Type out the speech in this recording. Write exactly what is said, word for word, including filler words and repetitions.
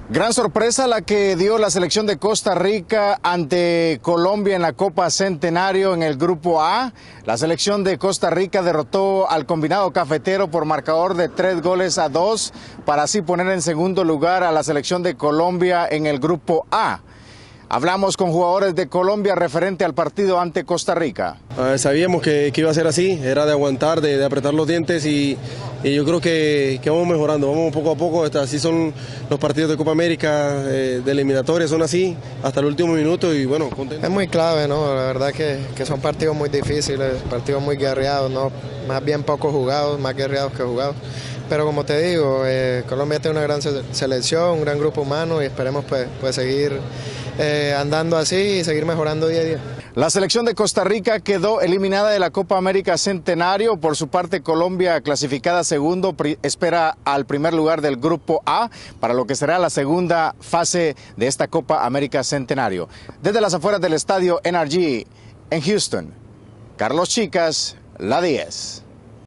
Gran sorpresa la que dio la selección de Costa Rica ante Colombia en la Copa Centenario en el Grupo A. La selección de Costa Rica derrotó al combinado cafetero por marcador de tres goles a dos para así poner en segundo lugar a la selección de Colombia en el Grupo A. Hablamos con jugadores de Colombia referente al partido ante Costa Rica. Uh, sabíamos que, que iba a ser así, era de aguantar, de, de apretar los dientes y, y yo creo que, que vamos mejorando, vamos poco a poco, así son los partidos de Copa América, eh, de eliminatoria, son así, hasta el último minuto y bueno, contento. Es muy clave, ¿no? La verdad que, que son partidos muy difíciles, partidos muy guerreados, ¿no? Más bien poco jugados, más guerreados que jugados. Pero como te digo, eh, Colombia tiene una gran selección, un gran grupo humano y esperemos pues, pues seguir eh, andando así y seguir mejorando día a día. La selección de Costa Rica quedó eliminada de la Copa América Centenario. Por su parte, Colombia, clasificada segundo, espera al primer lugar del Grupo A para lo que será la segunda fase de esta Copa América Centenario. Desde las afueras del estadio N R G en Houston, Carlos Chicas, La diez.